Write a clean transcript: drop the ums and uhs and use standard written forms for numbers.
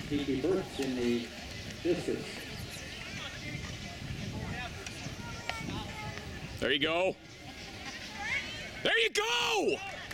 Kiki Burks in the discus. There you go. There you go!